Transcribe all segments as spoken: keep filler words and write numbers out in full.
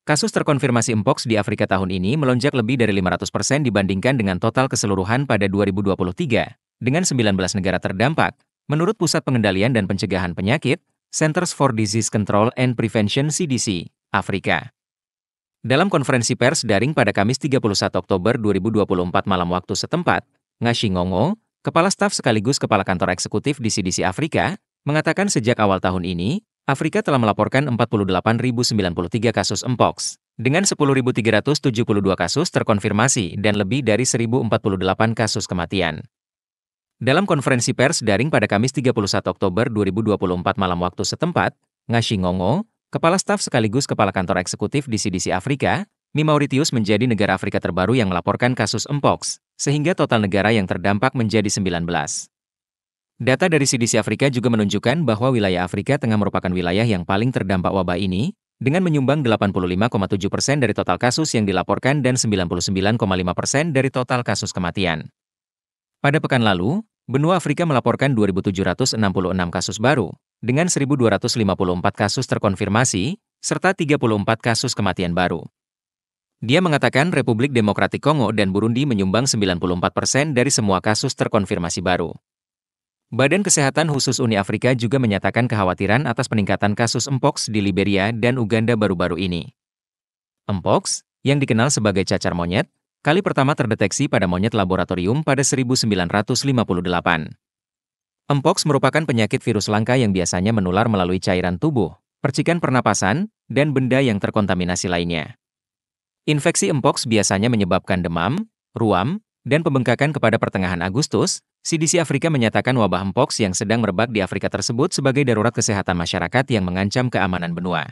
Kasus terkonfirmasi Mpox di Afrika tahun ini melonjak lebih dari lima ratus persen dibandingkan dengan total keseluruhan pada dua ribu dua puluh tiga, dengan sembilan belas negara terdampak, menurut Pusat Pengendalian dan Pencegahan Penyakit, Centers for Disease Control and Prevention C D C, Afrika. Dalam konferensi pers daring pada Kamis tiga puluh satu Oktober dua ribu dua puluh empat malam waktu setempat, Ngashi Ngongo, Kepala Staf sekaligus Kepala Kantor Eksekutif di C D C Afrika, mengatakan sejak awal tahun ini, Afrika telah melaporkan empat puluh delapan ribu sembilan puluh tiga kasus Mpox, dengan sepuluh ribu tiga ratus tujuh puluh dua kasus terkonfirmasi dan lebih dari seribu empat puluh delapan kasus kematian. Dalam konferensi pers daring pada Kamis tiga puluh satu Oktober dua ribu dua puluh empat malam waktu setempat, Ngashi Ngongo, Kepala Staf sekaligus Kepala Kantor Eksekutif di C D C Afrika, Mauritius menjadi negara Afrika terbaru yang melaporkan kasus Mpox, sehingga total negara yang terdampak menjadi sembilan belas. Data dari C D C Afrika juga menunjukkan bahwa wilayah Afrika Tengah merupakan wilayah yang paling terdampak wabah ini, dengan menyumbang delapan puluh lima koma tujuh persen dari total kasus yang dilaporkan dan sembilan puluh sembilan koma lima persen dari total kasus kematian. Pada pekan lalu, benua Afrika melaporkan dua ribu tujuh ratus enam puluh enam kasus baru, dengan seribu dua ratus lima puluh empat kasus terkonfirmasi, serta tiga puluh empat kasus kematian baru. Dia mengatakan Republik Demokratik Kongo dan Burundi menyumbang sembilan puluh empat persen dari semua kasus terkonfirmasi baru. Badan Kesehatan Khusus Uni Afrika juga menyatakan kekhawatiran atas peningkatan kasus Mpox di Liberia dan Uganda baru-baru ini. Mpox, yang dikenal sebagai cacar monyet, kali pertama terdeteksi pada monyet laboratorium pada seribu sembilan ratus lima puluh delapan. Mpox merupakan penyakit virus langka yang biasanya menular melalui cairan tubuh, percikan pernapasan, dan benda yang terkontaminasi lainnya. Infeksi Mpox biasanya menyebabkan demam, ruam, dan pembengkakan kepada pertengahan Agustus. C D C Afrika menyatakan wabah Mpox yang sedang merebak di Afrika tersebut sebagai darurat kesehatan masyarakat yang mengancam keamanan benua.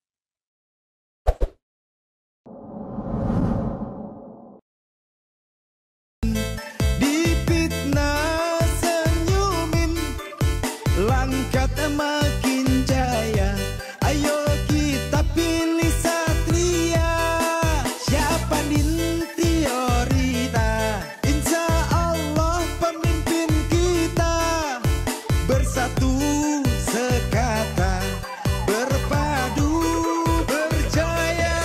Dipitnah senyumin, langkat makin jaya. Ayo kita pilih satria, siapa dinti orita. Insya Allah pemimpin kita, bersatu sekata, berpadu berjaya.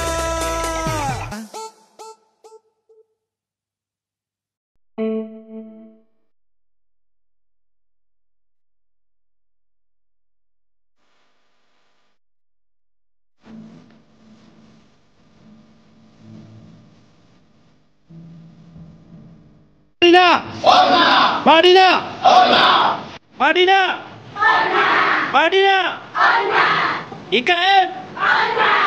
Madinah! Madinah! Madinah! Madinah! I K N!